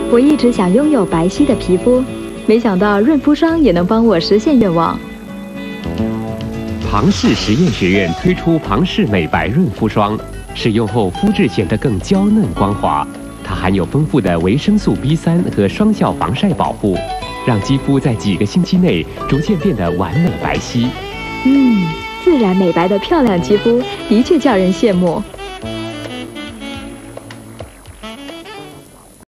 我一直想拥有白皙的皮肤，没想到润肤霜也能帮我实现愿望。 庞氏实验学院推出庞氏美白润肤霜，使用后肤质显得更娇嫩光滑。它含有丰富的维生素 B3和双效防晒保护，让肌肤在几个星期内逐渐变得完美白皙。 自然美白的漂亮肌肤的确叫人羡慕。